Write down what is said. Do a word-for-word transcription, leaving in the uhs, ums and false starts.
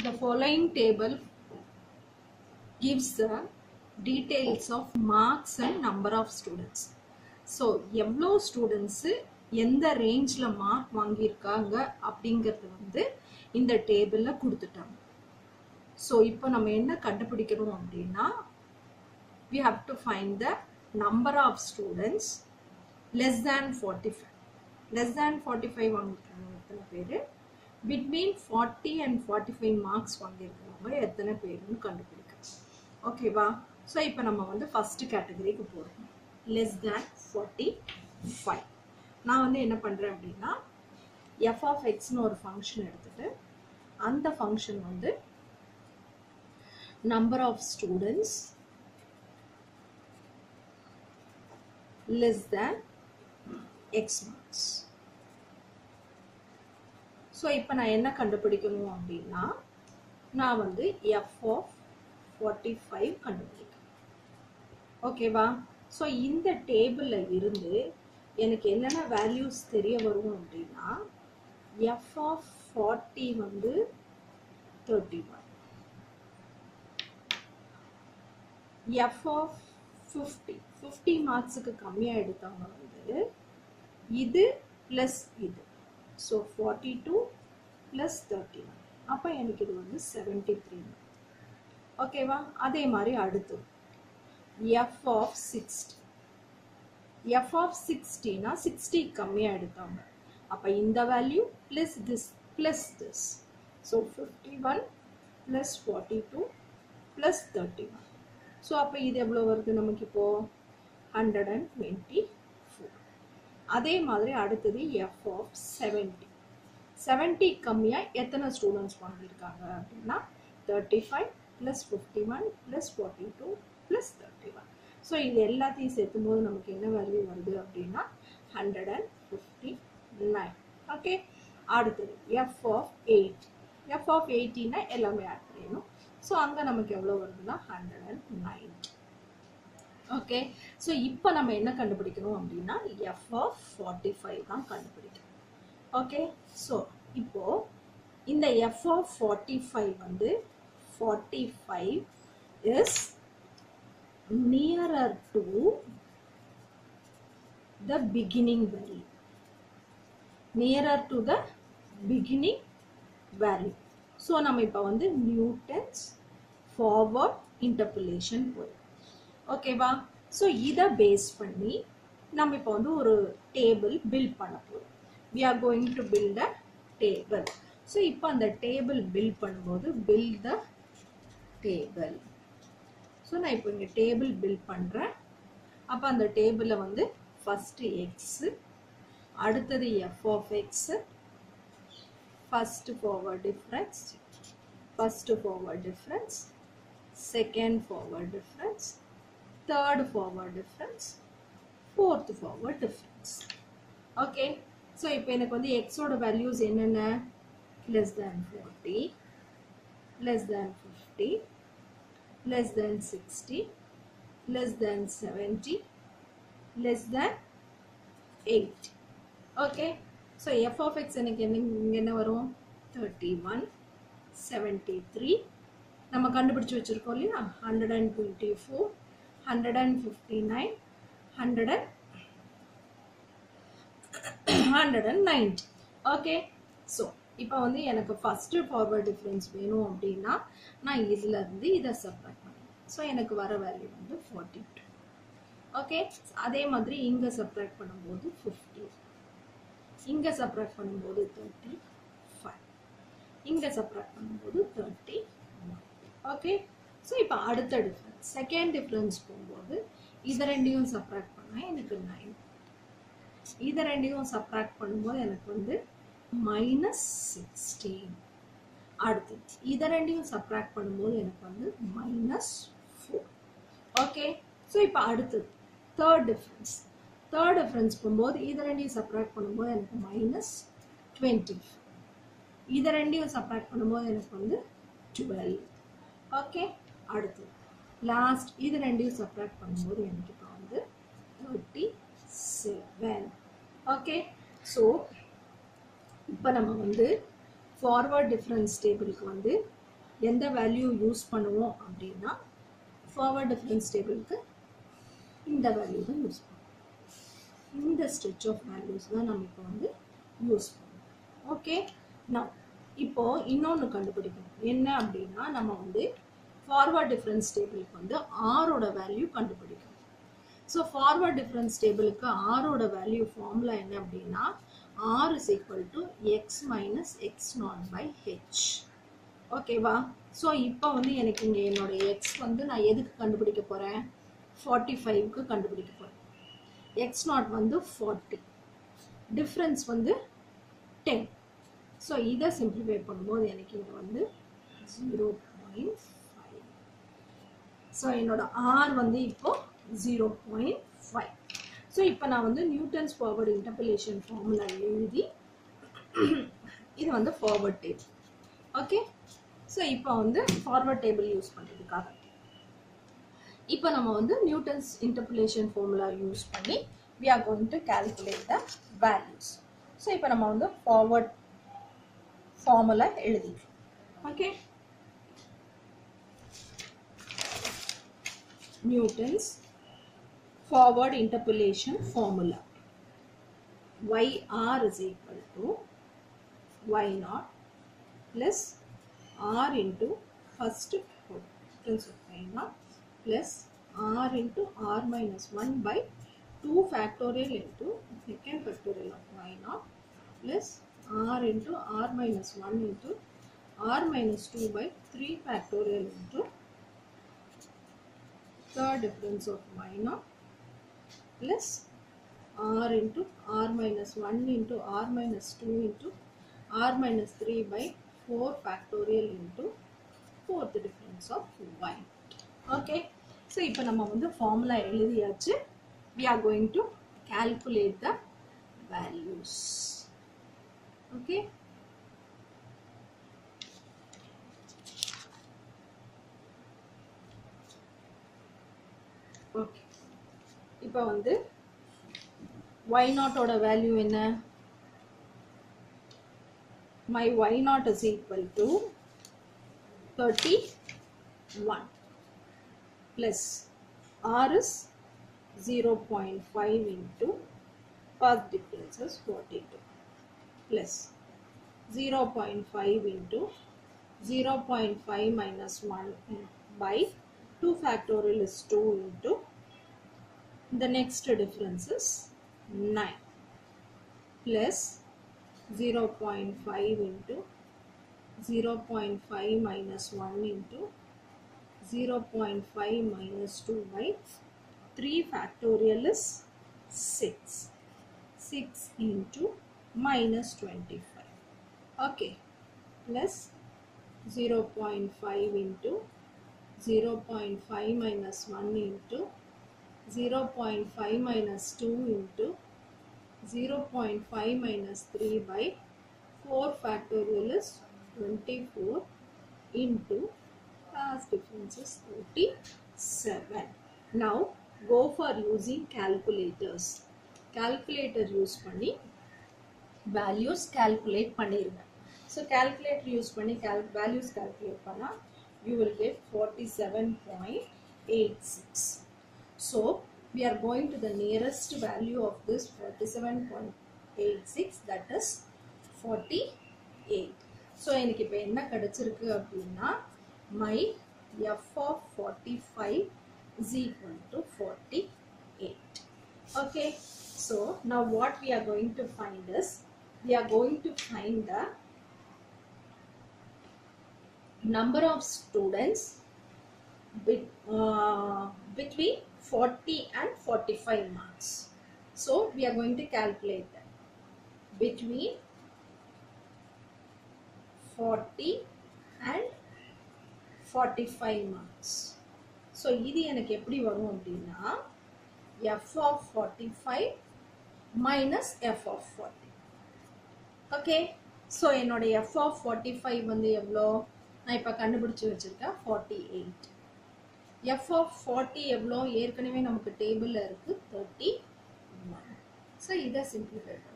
The following table gives the details of marks and number of students. So எவ்வளோ students எந்த ரேஞ்சில் mark வாங்கியிருக்காங்க அப்படிங்கிறது வந்து இந்த டேபிளில் கொடுத்துட்டாங்க. ஸோ இப்போ நம்ம என்ன கண்டுபிடிக்கணும் அப்படின்னா we have to find the number of students less than forty-five. less than forty-five வாங்கியிருக்காங்க எத்தனை பேர், between forty and forty-five marks வாங்கியிருக்காங்க எத்தனை பேருன்னு கண்டுபிடிக்கணும். ஓகேவா? ஸோ இப்போ நம்ம வந்து ஃபஸ்ட்டு கேட்டகரிக்கு போகிறோம், லெஸ் தேன் ஃபார்ட்டி ஃபைவ். நான் வந்து என்ன பண்ணுறேன் அப்படின்னா எஃப் ஆஃப் எக்ஸ்னு ஒரு ஃபங்க்ஷன் எடுத்துகிட்டு அந்த ஃபங்க்ஷன் வந்து number of students less than x marks. So இப்போ நான் என்ன கண்டுபிடிக்கணும் அப்படின்னா நான் வந்து எஃப் ஆஃப் ஃபார்ட்டி ஃபைவ் கண்டுபிடிக்கணும். ஓகேவா? ஸோ இந்த டேபிளில் இருந்து எனக்கு என்னென்ன வேல்யூஸ் தெரிய வரும் அப்படின்னா எஃப் ஆஃப் ஃபார்ட்டி வந்து thirty one, F of fifty fifty மார்க்ஸுக்கு கம்மியாக எடுத்தவங்க வந்து இது ப்ளஸ் இது, so forty two plus thirty one, அப்போ எனக்கு இது வந்து செவன்ட்டி த்ரீ. ஓகேவா? அதே மாதிரி அடுத்து F of sixty, F of சிக்ஸ்டினா சிக்ஸ்டி கம்மியாக எடுத்தாங்க, அப்போ இந்த value plus this plus this, so fifty one plus forty two plus thirty one. So அப்போ இது எவ்வளோ வருது நமக்கு இப்போது ஹண்ட்ரட் அண்ட் டுவெண்ட்டி ஃபோர். அதே மாதிரி அடுத்தது எஃப் ஆஃப் செவன்ட்டி, செவன்ட்டி கம்மியாக எத்தனை ஸ்டூடெண்ட்ஸ் வாங்கியிருக்காங்க அப்படின்னா thirty five plus fifty one plus forty two plus thirty one. So இது எல்லாத்தையும் சேர்த்தும் போது நமக்கு என்ன வேல்யூ வருது அப்படின்னா hundred and fifty nine. Okay, அடுத்தது F of eighty, F of எயிட்டினா எல்லாமே ஆட் பண்ணிடணும். ஸோ அங்கே நமக்கு எவ்வளோ வருதுன்னா hundred and ninety. Okay, so இப்போ நம்ம என்ன கண்டுபிடிக்கணும் அப்படின்னா எஃப் ஆஃப் ஃபார்ட்டி ஃபைவ் தான் கண்டுபிடிக்கணும். ஓகே, ஸோ இப்போது இந்த எஃப் ஆஃப் ஃபார்ட்டி ஃபைவ் வந்து forty five is nearer to the beginning value, nearer to the beginning value. So நம்ம இப்போ வந்து நியூட்டன்ஸ் ஃபார்வர்ட் இன்டர்போலேஷன் போயிடும். ஓகேவா? ஸோ இதை பேஸ் பண்ணி நம்ம இப்போ வந்து ஒரு டேபிள் பில்ட் பண்ண போகிறோம். we are going to build a table. So இப்போ அந்த டேபிள் பில்ட் பண்ணும்போது build the table. ஸோ நான் இப்போ இங்கே டேபிள் பில்ட் பண்ணுறேன். அப்போ அந்த டேபிளில் வந்து ஃபஸ்ட்டு எக்ஸு, அடுத்தது F of x, first forward difference, first forward difference, second forward difference, third forward difference, fourth forward difference. Okay, so இப்போ எனக்கு வந்து எக்ஸோட வேல்யூஸ் என்னென்ன, less than forty, less than fifty, less than sixty, less than seventy, less than eighty. Okay, so F of x எனக்கு என்ன இங்கே என்ன வரும் தேர்ட்டி ஒன், செவன்ட்டி த்ரீ நம்ம கண்டுபிடிச்சி வச்சுருக்கோம் இல்லையா, hundred and twenty four, hundred and fifty nine, hundred and hundred and ninety. Okay, so இப்போ வந்து எனக்கு ஃபஸ்ட்டு ஃபார்வர்ட் டிஃப்ரென்ஸ் வேணும் அப்படின்னா நான் இதில் இருந்து இதை சப்ராக்ட் பண்ணுவேன். ஸோ எனக்கு வர வேல்யூ வந்து ஃபார்ட்டி டூ. ஓகே, அதே மாதிரி இங்கே சப்ராக்ட் பண்ணும்போது ஃபிஃப்டி, இங்கே சப்ராக்ட் பண்ணும்போது தேர்ட்டி ஃபைவ், இங்கே சப்ராக்ட் பண்ணும்போது தேர்ட்டி ஒன். ஓகே, ஸோ இப்போ அடுத்த டிஃப்ரென்ஸ் செகண்ட் டிஃப்ரென்ஸ் போகும்போது இதை ரெண்டையும் சப்ராக்ட் பண்ணால் எனக்கு நைன், இதை ரெண்டையும் சப்ராக்ட் பண்ணும்போது எனக்கு வந்து மைனஸ் சிக்ஸ்டீன், அடுத்து இதை ரெண்டையும் சப்ராக்ட் பண்ணும்போது எனக்கு வந்து மைனஸ் ஃபோர். ஓகே, ஸோ இப்போ அடுத்தது தேர்ட் டிஃப்ரென்ஸ், தேர்ட் டிஃப்ரென்ஸ் போகும்போது இதை ரெண்டையும் சப்ராக்ட் பண்ணும்போது எனக்கு மைனஸ் டுவெண்ட்டி, இதை ரெண்டையும் சப்ராக்ட் பண்ணும்போது எனக்கு வந்து டுவெல். ஓகே, அடுத்து லாஸ்ட் இது ரெண்டையும் சப்ராக்ட் பண்ணும்போது எனக்கு இப்போ வந்து தேர்ட்டி செவன். ஓகே, ஸோ இப்போ நம்ம வந்து ஃபார்வர்ட் டிஃப்ரென்ஸ் டேபிளுக்கு வந்து எந்த வேல்யூ யூஸ் பண்ணுவோம் அப்படின்னா ஃபார்வர்ட் டிஃபரன்ஸ் டேபிளுக்கு இந்த வேல்யூ தான் யூஸ் பண்ணுவோம். இந்த ஸ்ட்ரெச் ஆஃப் வேல்யூஸ் தான் நம்ம இப்போ வந்து யூஸ் பண்ணுவோம். ஓகே, நான் இப்போ இன்னொன்று கண்டுபிடிக்கணும். என்ன அப்படின்னா நம்ம வந்து ஃபார்வர்ட் டிஃபரன்ஸ் டேபிளுக்கு வந்து ஆரோட வேல்யூ கண்டுபிடிக்கணும். ஸோ ஃபார்வர்ட் டிஃபரன்ஸ் டேபிளுக்கு ஆரோட வேல்யூ ஃபார்முலா என்ன அப்படின்னா R is equal to x minus x naught by h. ஓகேவா? ஸோ இப்போ வந்து எனக்கு இங்கே என்னோட x வந்து நான் எதுக்கு கண்டுபிடிக்க போகிறேன்? ஃபார்ட்டி ஃபைவ்க்கு கண்டுபிடிக்க போகிறேன். எக்ஸ் நாட் வந்து ஃபார்ட்டி, டிஃப்ரென்ஸ் வந்து டென். ஸோ இதை சிம்பிளிஃபை பண்ணும்போது எனக்கு இங்கே வந்து ஜீரோ பாயிண்ட் ஃபைவ். ஸோ என்னோட ஆர் வந்து இப்போ ஜீரோ பாயிண்ட் ஃபைவ். ஸோ இப்போ நான் வந்து நியூட்டன்ஸ் ஃபார்வர்டு இன்டர்போலேஷன் ஃபார்முலா எழுதி இது வந்து ஃபார்வர்ட் டேபிள். ஓகே, ஸோ இப்போ வந்து ஃபார்வர்ட் டேபிள் யூஸ் பண்ணுறதுக்காக இப்போ நம்ம வந்து நியூட்டன்ஸ் இன்டர்போலேஷன் ஃபார்முலா யூஸ் பண்ணி we are going to calculate the values. So இப்போ நம்ம வந்து ஃபார்வர்ட் ஃபார்முலா எழுதிக்கலாம். Okay, Newton's forward interpolation formula. yr is equal to y naught plus r into first difference of y naught plus r into r minus one by two factorial into second factorial of y naught plus r into r minus one into r minus two by three factorial into third difference of y naught plus r into r minus one into r minus two into r minus three by four factorial into fourth difference of y. Okay, so இப்போ நம்ம வந்து formula எழுதியாச்சு. We are going to calculate the values. Okay, okay. இப்போ வந்து y naught ஓட value என்ன? my y naught is equal to thirty-one plus r is zero point five into first difference is forty-two plus zero point five into zero point five minus one by two factorial is two into the next difference is nine plus zero point five into zero point five minus one into zero point five minus two by three factorial is six. six into minus twenty-five. Okay, plus zero point five into zero point five minus one into zero point five minus two into zero point five minus three by four factorial is twenty-four into last difference is thirty-seven. Now go for using calculators. Calculator use பண்ணி values calculate பண்ணிருங்க. So calculator use பண்ணி cal values calculate பண்ணா you will get forty-seven point eight six. So we are going to the nearest value of this forty-seven point eight six, that is forty-eight. So எனக்கு இப்போ என்ன கிடைச்சிருக்கு அப்படின்னா my f of forty-five is equal to forty-eight. Okay, so now what we are going to find is we are going to find the number of students Be, uh, between forty and forty-five marks. So we are going to calculate that between forty and forty-five marks. So இது எனக்கு எப்படி வரும் அப்படின்னா f of forty-five minus f of forty. Okay, so என்னோட f of forty-five வந்து எவ்வளோ? நான் இப்போ கண்டுபிடிச்சு வச்சிருக்கேன் forty-eight. f of forty எவ்வளோ? ஏற்கனவே நமக்கு டேபிளில் இருக்குது thirty-one. ஸோ இதை சிம்பிளிஃபை